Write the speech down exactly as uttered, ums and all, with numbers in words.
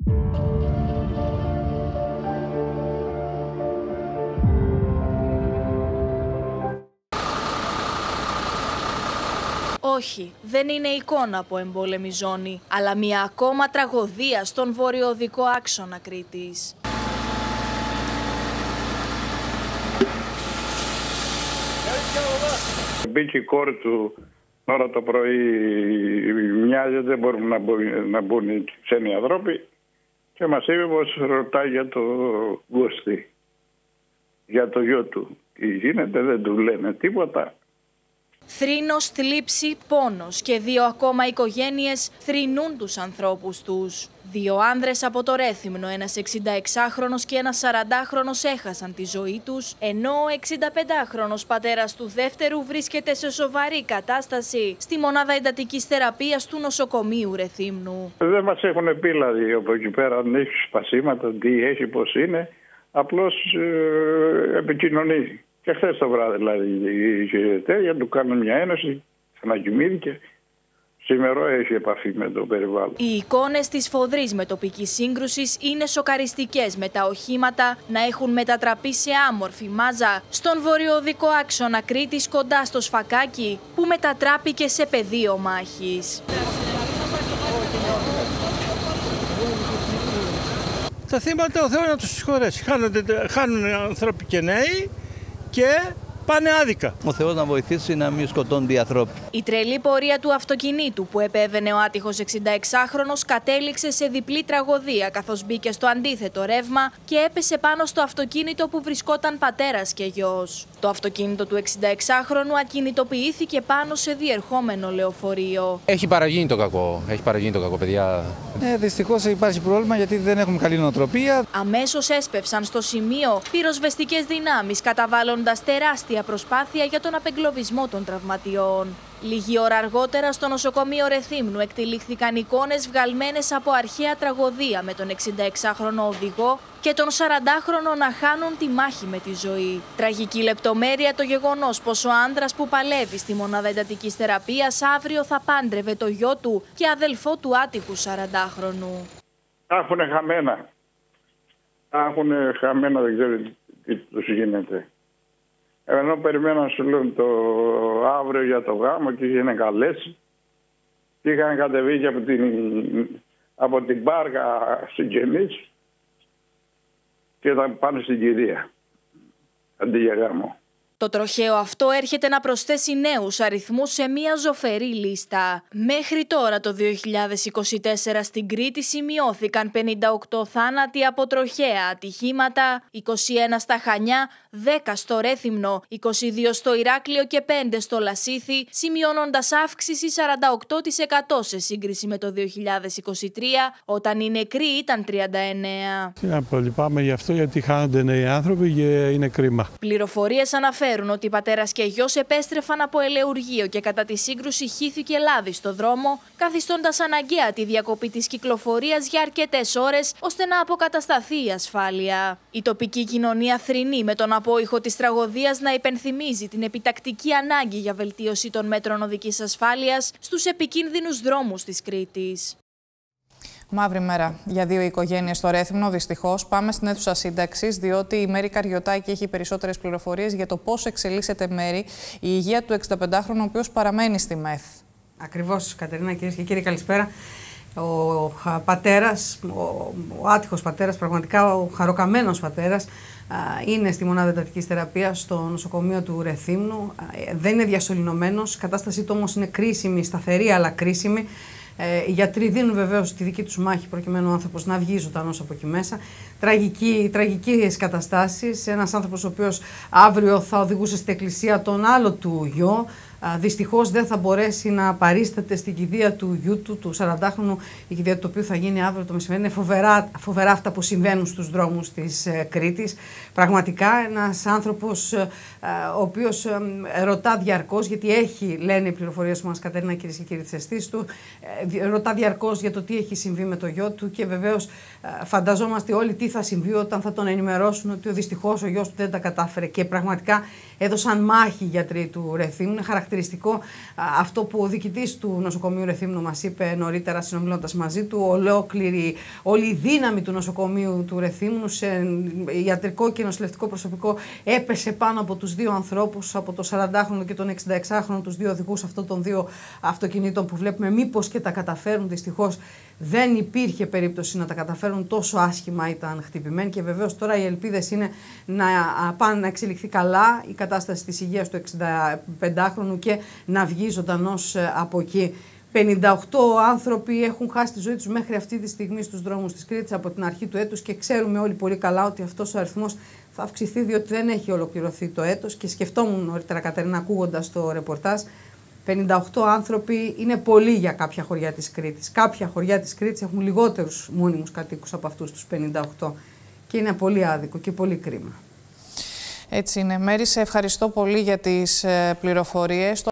Όχι, δεν είναι εικόνα από εμπόλεμη ζώνη, αλλά μια ακόμα τραγωδία στον βορειοοδικό άξονα Κρήτης. Μπήκε η κόρη του ώρα το πρωί, μοιάζει, δεν μπορούν να μπουν, να μπουν οι ξένοι ανθρώποι και μας είπε πως ρωτάει για το Γκώστη, για το γιο του. Τι γίνεται, δεν του λένε τίποτα. Θρήνος, θλίψη, πόνος και δύο ακόμα οικογένειες θρηνούν τους ανθρώπους τους. Δύο άνδρες από το Ρέθυμνο, ένας εξηνταεξάχρονος και ένας σαραντάχρονος έχασαν τη ζωή τους, ενώ ο εξηνταπεντάχρονος πατέρας του δεύτερου βρίσκεται σε σοβαρή κατάσταση στη μονάδα εντατικής θεραπείας του νοσοκομείου Ρεθύμνου. Δεν μας έχουν πει δηλαδή από εκεί πέρα αν έχει σπασίματα, τι έχει, πώς είναι, απλώς ε, επικοινωνεί. Και χθες το βράδυ δηλαδή είχε τέτοια, του κάνουν μια ένωση, ξανακοιμήθηκε. Σήμερα έχει επαφή με το περιβάλλον. Οι εικόνες της σφοδρής μετοπικής σύγκρουσης είναι σοκαριστικές, με τα οχήματα να έχουν μετατραπεί σε άμορφη μάζα στον βορειοοδικό άξονα Κρήτης κοντά στο Σφακάκι, που μετατράπηκε σε πεδίο μάχης. Τα θύματα ο Θεός να τους συγχωρέσει. Χάνουν άνθρωποι και νέοι και πάνε άδικα. Ο Θεός να βοηθήσει να μην σκοτώνται οι άνθρωποι. Η τρελή πορεία του αυτοκινήτου που επέβαινε ο άτυχος εξηνταεξάχρονος κατέληξε σε διπλή τραγωδία, καθώς μπήκε στο αντίθετο ρεύμα και έπεσε πάνω στο αυτοκίνητο που βρισκόταν πατέρας και γιος. Το αυτοκίνητο του εξηνταεξάχρονου ακινητοποιήθηκε πάνω σε διερχόμενο λεωφορείο. Έχει παραγίνει το κακό. Έχει παραγίνει το κακό, παιδιά. Ε, δυστυχώς υπάρχει πρόβλημα γιατί δεν έχουμε καλή νοοτροπία. Αμέσως έσπευσαν στο σημείο πυροσβεστικές δυνάμεις, καταβάλλοντας τεράστια προσπάθεια για τον απεγκλωβισμό των τραυματιών. Λίγη ώρα αργότερα στο νοσοκομείο Ρεθύμνου εκτυλίχθηκαν εικόνες βγαλμένες από αρχαία τραγωδία, με τον εξηνταεξάχρονο οδηγό και τον σαραντάχρονο να χάνουν τη μάχη με τη ζωή. Τραγική λεπτομέρεια το γεγονός πως ο άνδρας που παλεύει στη μονάδα εντατικής θεραπείας αύριο θα πάντρευε το γιο του και αδελφό του άτυχου σαραντάχρονου. Τα έχουν χαμένα. Τα έχουν χαμένα, δεν ξέρω τι τους γίνεται. Ενώ περιμένω να σου λέω το αύριο για το γάμο και είχαν καλέσει και είχαν κατεβεί και από την, από την Πάργα συγγενείς και ήταν πάνω στην κυρία αντί για γάμο. Το τροχαίο αυτό έρχεται να προσθέσει νέους αριθμούς σε μια ζωφερή λίστα. Μέχρι τώρα το δύο χιλιάδες είκοσι τέσσερα στην Κρήτη σημειώθηκαν πενήντα οκτώ θάνατοι από τροχαία ατυχήματα, είκοσι ένα στα Χανιά, δέκα στο Ρέθυμνο, είκοσι δύο στο Ηράκλειο και πέντε στο Λασίθι, σημειώνοντας αύξηση σαράντα οκτώ τοις εκατό σε σύγκριση με το δύο χιλιάδες είκοσι τρία, όταν οι νεκροί ήταν τριάντα εννέα. Λυπάμαι γι' αυτό, γιατί χάνονται νέοι άνθρωποι και είναι κρίμα. Πληροφορίες αναφέρουν ότι πατέρας και γιος επέστρεφαν από ελεουργείο και κατά τη σύγκρουση χύθηκε λάδι στο δρόμο, καθιστώντας αναγκαία τη διακοπή της κυκλοφορίας για αρκετές ώρες ώστε να αποκατασταθεί η ασφάλεια. Η τοπική κοινωνία θρηνεί με τον απόϊχο της τραγωδίας να υπενθυμίζει την επιτακτική ανάγκη για βελτίωση των μέτρων οδικής ασφάλειας στους επικίνδυνους δρόμους της Κρήτης. Μαύρη μέρα για δύο οικογένειες στο Ρέθυμνο, δυστυχώς. Πάμε στην αίθουσα σύνταξης, διότι η Μέρη Καριωτάκη έχει περισσότερες πληροφορίες για το πώς εξελίσσεται, Μέρη, η υγεία του εξηνταπεντάχρονου, ο οποίος παραμένει στη ΜΕΘ. Ακριβώς, Κατερίνα, κυρίες και κύριοι, καλησπέρα. Ο πατέρας, ο, ο άτυχος πατέρας, πραγματικά ο χαροκαμένος πατέρας, είναι στη μονάδα εντατικής θεραπείας στο νοσοκομείο του Ρεθύμνου. Δεν είναι διασωληνωμένος, η κατάστασή του όμως είναι κρίσιμη, σταθερή αλλά κρίσιμη. Ε, οι γιατροί δίνουν βεβαίως τη δική τους μάχη προκειμένου ο άνθρωπος να βγει ζωντανός από εκεί μέσα. Τραγική, τραγικές καταστάσεις. Ένας άνθρωπος ο οποίος αύριο θα οδηγούσε στην εκκλησία τον άλλο του γιο. Δυστυχώς δεν θα μπορέσει να παρίσταται στην κηδεία του γιού του, του σαραντάχρονου, η κηδεία του οποίου θα γίνει αύριο το μεσημέρι. Είναι φοβερά, φοβερά αυτά που συμβαίνουν στους δρόμους της ε, Κρήτης. Πραγματικά ένας άνθρωπος ε, ο οποίος ε, ρωτά διαρκώς, γιατί έχει, λένε οι πληροφορίες μας, Κατερίνα, κυρίες και κύριοι, τις αισθήσεις του, ε, ρωτά διαρκώς για το τι έχει συμβεί με το γιο του και βεβαίως ε, φανταζόμαστε όλοι τι θα συμβεί όταν θα τον ενημερώσουν ότι δυστυχώς ο γιος του δεν τα κατάφερε. Και πραγματικά έδωσαν μάχη οι γιατροί του Ρεθύμνου. Είναι χαρακτηριστικό α, αυτό που ο διοικητής του νοσοκομείου Ρεθύμνου μας είπε νωρίτερα, συνομιλώντας μαζί του. Ολόκληρη, όλη η δύναμη του νοσοκομείου του Ρεθύμνου σε ιατρικό και νοσηλευτικό προσωπικό έπεσε πάνω από τους δύο ανθρώπους, από το σαραντάχρονο και τον εξηνταεξάχρονο, τους δύο οδηγούς αυτών των δύο αυτοκινήτων που βλέπουμε. Μήπως και τα καταφέρουν, δυστυχώς δεν υπήρχε περίπτωση να τα καταφέρουν, τόσο άσχημα ήταν χτυπημένοι και βεβαίως τώρα οι ελπίδες είναι να πάνε να εξελιχθεί καλά η κατάσταση της υγείας του εξηνταπεντάχρονου και να βγει ζωντανός από εκεί. πενήντα οκτώ άνθρωποι έχουν χάσει τη ζωή τους μέχρι αυτή τη στιγμή στους δρόμους της Κρήτης από την αρχή του έτους και ξέρουμε όλοι πολύ καλά ότι αυτός ο αριθμός θα αυξηθεί διότι δεν έχει ολοκληρωθεί το έτος και σκεφτόμουν νωρίτερα, Κατερίνα, ακούγοντας το ρεπορτάζ, πενήντα οκτώ άνθρωποι είναι πολλοί για κάποια χωριά της Κρήτης. Κάποια χωριά της Κρήτης έχουν λιγότερους μόνιμους κατοίκους από αυτούς τους πενήντα οκτώ και είναι πολύ άδικο και πολύ κρίμα. Έτσι είναι. Μέρη, σε ευχαριστώ πολύ για τις πληροφορίες.